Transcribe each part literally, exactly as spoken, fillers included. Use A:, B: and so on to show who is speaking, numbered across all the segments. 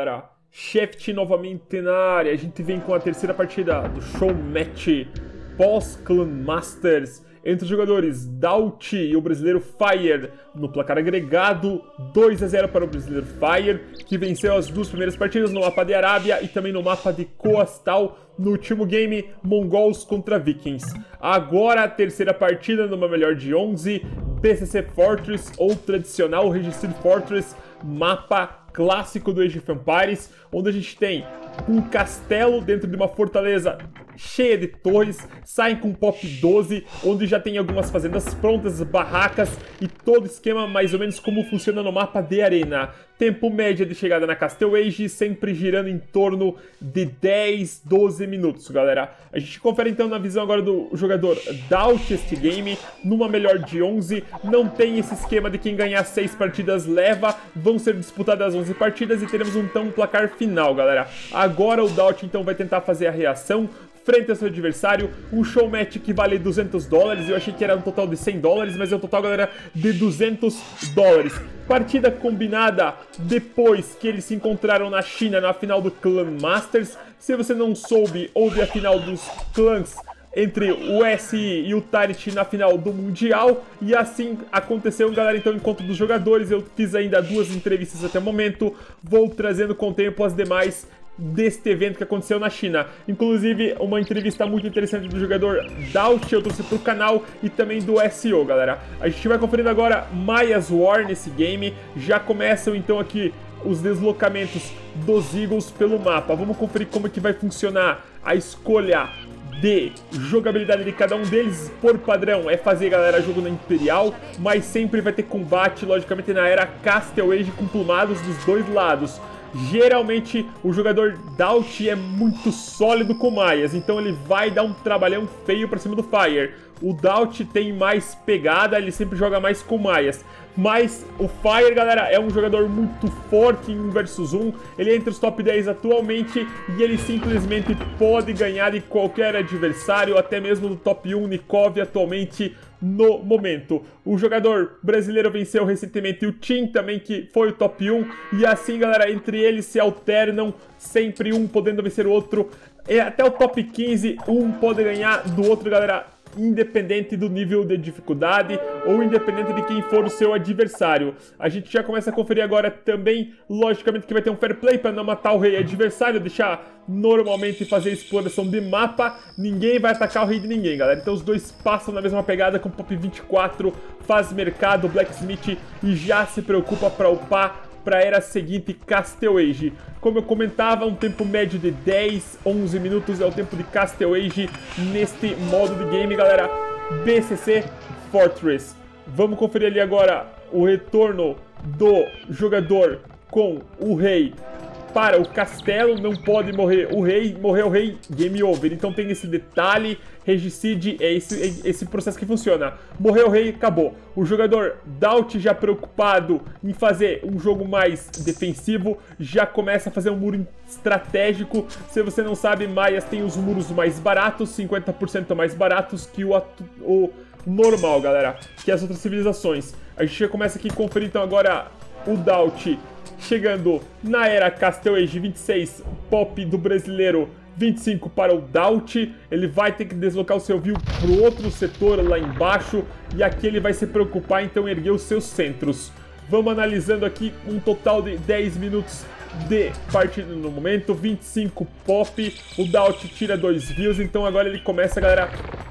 A: galera. Shaft novamente na área. A gente vem com a terceira partida do Show Match pós-Clan Masters entre os jogadores Daut e o brasileiro Fire. No placar agregado, dois a zero para o brasileiro Fire, que venceu as duas primeiras partidas no mapa de Arábia e também no mapa de Coastal, no último game, Mongols contra Vikings. Agora a terceira partida numa melhor de onze, B C C Fortress, ou tradicional Registered Fortress, mapa clássico do Age of Empires, onde a gente tem um castelo dentro de uma fortaleza cheia de torres, saem com pop doze, onde já tem algumas fazendas prontas, barracas e todo esquema mais ou menos como funciona no mapa de arena. Tempo médio de chegada na Castle Age, sempre girando em torno de dez, doze minutos, galera. A gente confere então na visão agora do jogador Daut este game, numa melhor de onze, não tem esse esquema de quem ganhar seis partidas leva, vão ser disputadas onze partidas e teremos então um placar final, galera. Agora o Daut então vai tentar fazer a reação frente ao seu adversário, um show match que vale duzentos dólares, eu achei que era um total de cem dólares, mas é um total, galera, de duzentos dólares. Partida combinada depois que eles se encontraram na China na final do Clan Masters. Se você não soube, houve a final dos clãs entre o S I e o Tyrant na final do Mundial, e assim aconteceu, galera. Então, encontro dos jogadores, eu fiz ainda duas entrevistas até o momento, vou trazendo com o tempo as demais deste evento que aconteceu na China. Inclusive, uma entrevista muito interessante do jogador Daut, eu trouxe pro canal, e também do S E O, galera. A gente vai conferindo agora Maya's War nesse game. Já começam então aqui os deslocamentos dos Eagles pelo mapa. Vamos conferir como é que vai funcionar a escolha de jogabilidade de cada um deles. Por padrão é fazer, galera, jogo na Imperial, mas sempre vai ter combate, logicamente, na era Castle Age com plumados dos dois lados. Geralmente o jogador Daut é muito sólido com Maias, então ele vai dar um trabalhão feio pra cima do Fire. O Daut tem mais pegada, ele sempre joga mais com Maias. Mas o Fire, galera, é um jogador muito forte em um versus um. Ele é entre os top dez atualmente e ele simplesmente pode ganhar de qualquer adversário, até mesmo do top um Nikov atualmente no momento. O jogador brasileiro venceu recentemente o Tim também, que foi o top um. E assim, galera, entre eles se alternam, sempre um podendo vencer o outro. E até o top quinze, um pode ganhar do outro, galera, independente do nível de dificuldade ou independente de quem for o seu adversário. A gente já começa a conferir agora também, logicamente, que vai ter um fair play para não matar o rei adversário, deixar normalmente fazer exploração de mapa. Ninguém vai atacar o rei de ninguém, galera. Então os dois passam na mesma pegada com Pop vinte e quatro, faz mercado, Blacksmith e já se preocupa para upar para a era seguinte, Castle Age. Como eu comentava, um tempo médio de dez, onze minutos é o tempo de Castle Age neste modo de game, galera. B C C Fortress. Vamos conferir ali agora o retorno do jogador com o rei para o castelo. Não pode morrer o rei, morreu o rei, game over. Então tem esse detalhe, regicide, é esse, é esse processo que funciona. Morreu o rei, acabou. O jogador Daut, já preocupado em fazer um jogo mais defensivo, já começa a fazer um muro estratégico. Se você não sabe, Maias tem os muros mais baratos, cinquenta por cento mais baratos que o, o normal, galera, que as outras civilizações. A gente já começa aqui a conferir então agora o Daut chegando na era Castle Age vinte e seis, pop do brasileiro vinte e cinco para o Daut. Ele vai ter que deslocar o seu view para o outro setor lá embaixo, e aqui ele vai se preocupar então em erguer os seus centros. Vamos analisando aqui um total de dez minutos de partida no momento, vinte e cinco pop, o Daut tira dois views, então agora ele começa, galera,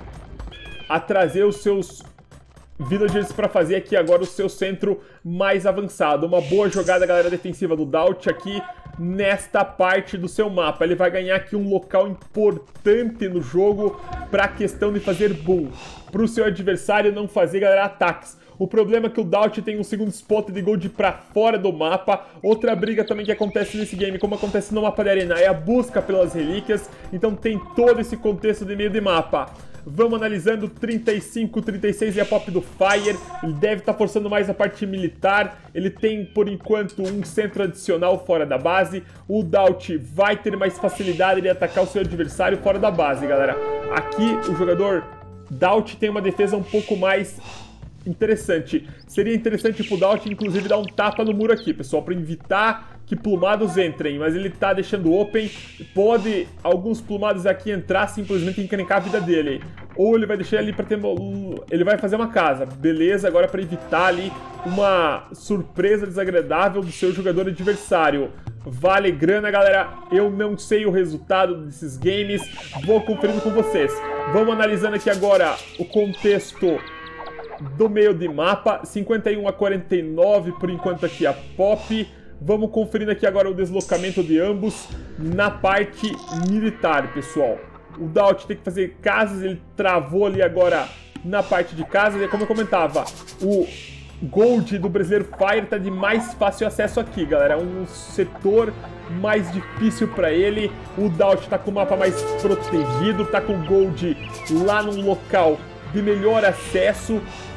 A: a trazer os seus villagers para fazer aqui agora o seu centro mais avançado. Uma boa jogada, galera, defensiva do Daut aqui nesta parte do seu mapa. Ele vai ganhar aqui um local importante no jogo para a questão de fazer boom, para o seu adversário não fazer, galera, ataques. O problema é que o Daut tem um segundo spot de gold pra fora do mapa. Outra briga também que acontece nesse game, como acontece no mapa de arena, é a busca pelas relíquias. Então tem todo esse contexto de meio de mapa. Vamos analisando, trinta e cinco, trinta e seis é a pop do Fire. Ele deve estar forçando mais a parte militar. Ele tem, por enquanto, um centro adicional fora da base. O Daut vai ter mais facilidade de atacar o seu adversário fora da base, galera. Aqui o jogador Daut tem uma defesa um pouco mais interessante. Seria interessante pro Daut, inclusive, dar um tapa no muro aqui, pessoal, para evitar que plumados entrem, mas ele tá deixando open. Pode alguns plumados aqui entrar simplesmente encrencar a vida dele. Ou ele vai deixar ali pra ter... Ele vai fazer uma casa, beleza, agora pra evitar ali uma surpresa desagradável do seu jogador adversário. Vale grana, galera. Eu não sei o resultado desses games, vou conferindo com vocês. Vamos analisando aqui agora o contexto do meio de mapa. cinquenta e um a quarenta e nove por enquanto aqui a Pop. Vamos conferindo aqui agora o deslocamento de ambos na parte militar, pessoal. O Daut tem que fazer casas, ele travou ali agora na parte de casas. E como eu comentava, o Gold do brasileiro Fire tá de mais fácil acesso aqui, galera. É um setor mais difícil para ele. O Daut tá com o mapa mais protegido, tá com o Gold lá num local de melhor acesso.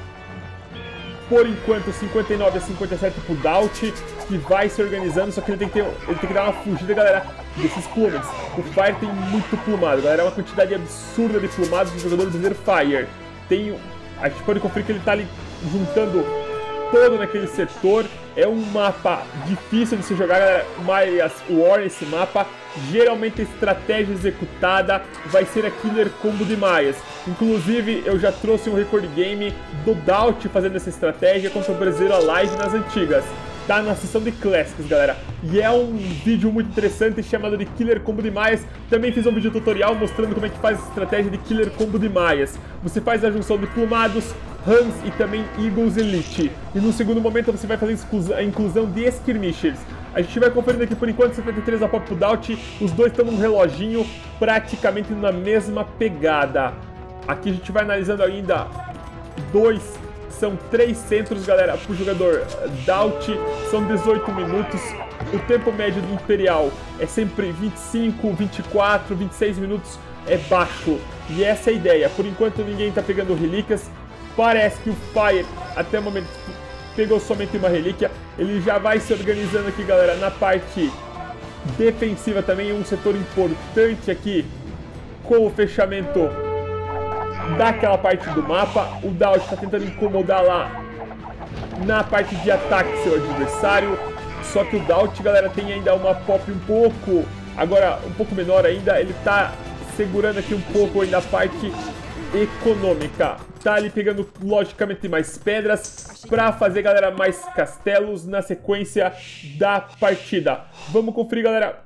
A: Por enquanto, cinquenta e nove a cinquenta e sete pro Daut, que vai se organizando, só que ele tem que, ter, ele tem que dar uma fugida, galera, desses plumas. O Fire tem muito plumado, galera, é uma quantidade absurda de plumados do jogador brasileiro Fire. Tem, a gente pode conferir que ele tá ali juntando todo naquele setor. É um mapa difícil de se jogar, galera, mas o War, esse mapa, geralmente a estratégia executada vai ser a Killer Combo de Maias. Inclusive, eu já trouxe um recorde game do Daut fazendo essa estratégia contra o brasileiro Alive nas antigas. Tá na sessão de Classics, galera. E é um vídeo muito interessante chamado de Killer Combo de Maias. Também fiz um vídeo tutorial mostrando como é que faz a estratégia de Killer Combo de Maias. Você faz a junção de plumados, Hans e também Eagles Elite. E no segundo momento você vai fazer a inclusão de Skirmishers. A gente vai conferindo aqui por enquanto setenta e três a Pop pro Daut. Os dois estão num reloginho praticamente na mesma pegada. Aqui a gente vai analisando ainda dois, são três centros, galera, pro jogador Daut. São dezoito minutos. O tempo médio do Imperial é sempre vinte e cinco, vinte e quatro, vinte e seis minutos, é baixo. E essa é a ideia. Por enquanto ninguém tá pegando relíquias. Parece que o Fire, até o momento, pegou somente uma relíquia. Ele já vai se organizando aqui, galera, na parte defensiva também. Um setor importante aqui com o fechamento daquela parte do mapa. O Daut está tentando incomodar lá na parte de ataque seu adversário. Só que o Daut, galera, tem ainda uma Pop um pouco, agora um pouco menor ainda. Ele tá segurando aqui um pouco ainda a parte econômica. Tá ali pegando, logicamente, mais pedras pra fazer, galera, mais castelos na sequência da partida. Vamos conferir, galera.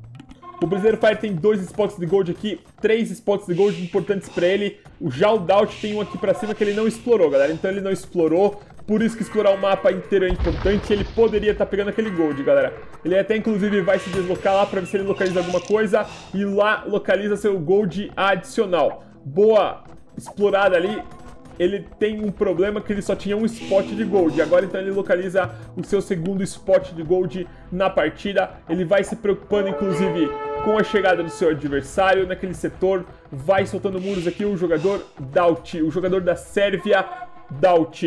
A: O brasileiro Fire tem dois spots de gold aqui, três spots de gold importantes pra ele. O já o Daut tem um aqui pra cima que ele não explorou, galera. Então ele não explorou, por isso que explorar o mapa inteiro é importante. Ele poderia estar pegando aquele gold, galera. Ele até, inclusive, vai se deslocar lá pra ver se ele localiza alguma coisa. E lá localiza seu gold adicional. Boa explorada ali. Ele tem um problema que ele só tinha um spot de gold. Agora então ele localiza o seu segundo spot de gold na partida. Ele vai se preocupando, inclusive, com a chegada do seu adversário naquele setor. Vai soltando muros aqui o jogador Daut, o jogador da Sérvia, Daut.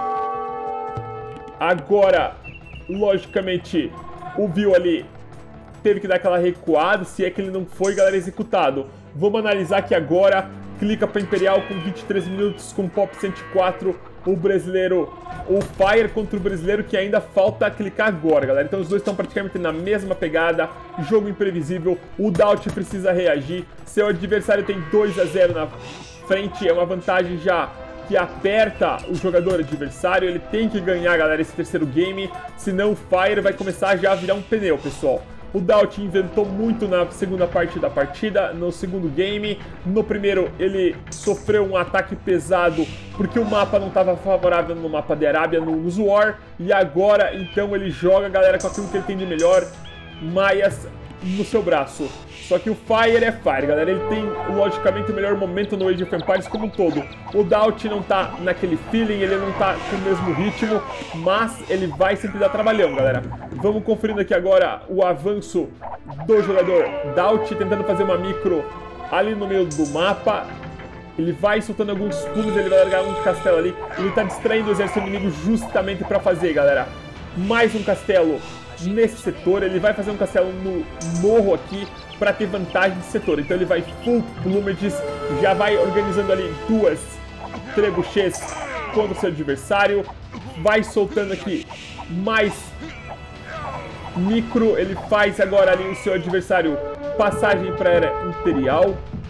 A: Agora, logicamente, o Bill ali teve que dar aquela recuada, se é que ele não foi, galera, executado. Vamos analisar aqui agora. Clica para Imperial com vinte e três minutos, com Pop cento e quatro, o brasileiro, o Fire contra o brasileiro, que ainda falta clicar agora, galera. Então os dois estão praticamente na mesma pegada, jogo imprevisível, o Daut precisa reagir, seu adversário tem dois a zero na frente, é uma vantagem já que aperta o jogador adversário. Ele tem que ganhar, galera, esse terceiro game, senão o Fire vai começar já a virar um pneu, pessoal. O Daut inventou muito na segunda parte da partida, no segundo game. No primeiro ele sofreu um ataque pesado porque o mapa não estava favorável no mapa de Arábia, no, no War. E agora então ele joga, galera, com aquilo que ele tem de melhor, Maias no seu braço. Só que o Fire é Fire, galera. Ele tem, logicamente, o melhor momento no Age of Empires como um todo. O Daut não tá naquele feeling, ele não tá com o mesmo ritmo, mas ele vai sempre dar trabalhão, galera. Vamos conferindo aqui agora o avanço do jogador Daut, tentando fazer uma micro ali no meio do mapa. Ele vai soltando alguns pulos, ele vai largar um castelo ali. Ele tá distraindo o exército inimigo justamente pra fazer, galera, mais um castelo nesse setor. Ele vai fazer um castelo no morro aqui para ter vantagem de setor. Então ele vai full plumages, já vai organizando ali duas trebuchets contra o seu adversário, vai soltando aqui mais micro, ele faz agora ali o seu adversário passagem para a era imperial.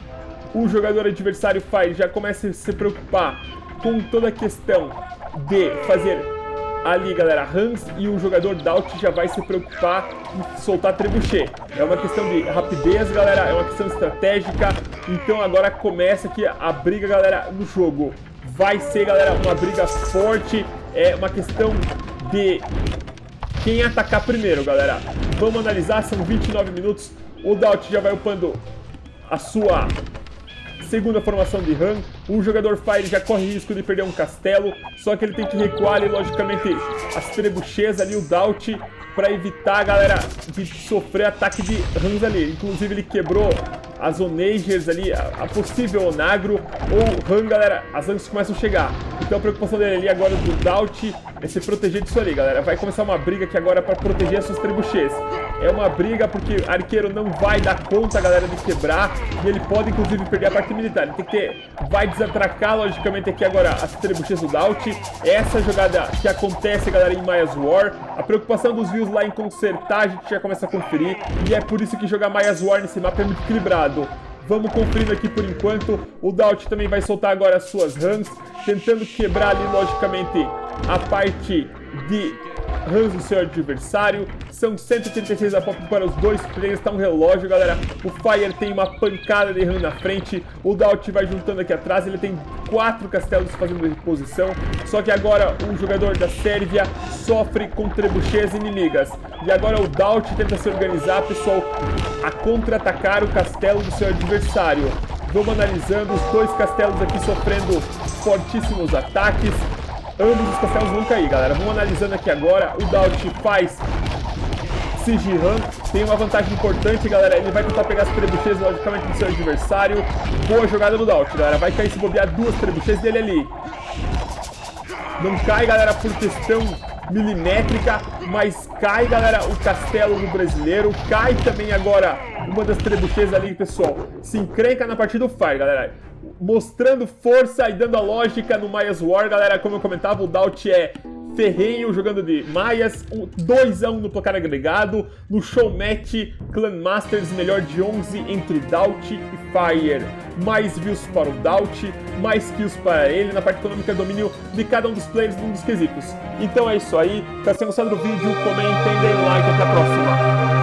A: O jogador adversário faz, já começa a se preocupar com toda a questão de fazer ali, galera, Hans, e o jogador Daut já vai se preocupar em soltar Trebuchet. É uma questão de rapidez, galera, é uma questão estratégica. Então agora começa aqui a briga, galera, no jogo. Vai ser, galera, uma briga forte, é uma questão de quem atacar primeiro, galera. Vamos analisar, são vinte e nove minutos, o Daut já vai upando a sua segunda formação de Han. O jogador Fire já corre risco de perder um castelo, só que ele tem que recuar ali, logicamente, as trebuchets ali, o Daut, para evitar, galera, de sofrer ataque de Hans ali. Inclusive ele quebrou as Onagers ali, a, a possível Onagro ou Han, galera, as Hans começam a chegar. Então a preocupação dele ali agora do Daut é se proteger disso ali, galera. Vai começar uma briga aqui agora para proteger as suas trebuchets. É uma briga porque arqueiro não vai dar conta, galera, de quebrar, e ele pode inclusive perder a parte militar. Ele tem que ter, vai desatracar logicamente aqui agora as trebuchets do Daut. Essa jogada que acontece, galera, em Maya's War. A preocupação dos views lá em consertar, a gente já começa a conferir, e é por isso que jogar Maya's War nesse mapa é muito equilibrado. Vamos conferindo aqui por enquanto. O Daut também vai soltar agora as suas Hans, tentando quebrar ali, logicamente, a parte de Hans do seu adversário. São cento e trinta e seis a pop para os dois players, tá um relógio, galera. O Fire tem uma pancada de Han na frente, o Daut vai juntando aqui atrás, ele tem quatro castelos fazendo reposição, só que agora o jogador da Sérvia sofre com trebuchets inimigas. E agora o Daut tenta se organizar, pessoal, a contra-atacar o castelo do seu adversário. Vamos analisando os dois castelos aqui sofrendo fortíssimos ataques. Ambos os castelos vão cair, galera. Vamos analisando aqui agora. O Daut faz Siege Han, tem uma vantagem importante, galera. Ele vai tentar pegar as trebuchets, logicamente, do seu adversário. Boa jogada do Daut, galera. Vai cair se bobear duas trebuchets dele ali. Não cai, galera, por questão milimétrica, mas cai, galera, o castelo do brasileiro. Cai também agora uma das trebuchets ali, pessoal. Se encrenca na partida do Fire, galera. Mostrando força e dando a lógica no Maya's War, galera. Como eu comentava, o Daut é ferrenho jogando de Maias, dois a um no placar agregado. No show match, Clan Masters, melhor de onze entre Daut e Fire. Mais views para o Daut, mais kills para ele. Na parte econômica, domínio de cada um dos players num dos quesitos. Então é isso aí. Se você gostou do vídeo, comentem, deem um like. Até a próxima.